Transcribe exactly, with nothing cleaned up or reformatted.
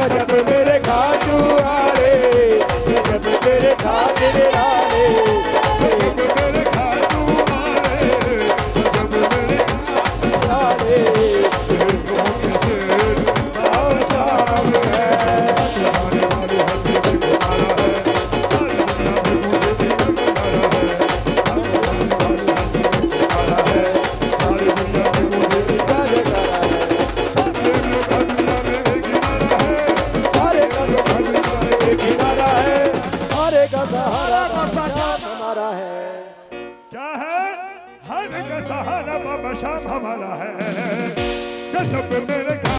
गजब मेरे खाटू वाले, गजब मेरे खातिर वाले, गजब मेरे खाटू वाले, गजब मेरे वाले। शेर के शेर शाम है, जमाने वाली हद में गुजारा है, सारी दुनिया में मुझे भी गुजारा है, गुजारा है, सारी दुनिया में मुझे भी गुजारा है, सारे का दुनिया में किनारा है, सारे का दुनिया में किनारा है, सारे का सहारा हमारा है। क्या है? हर का सहारा बाबा शाम हमारा है, गजब मेरे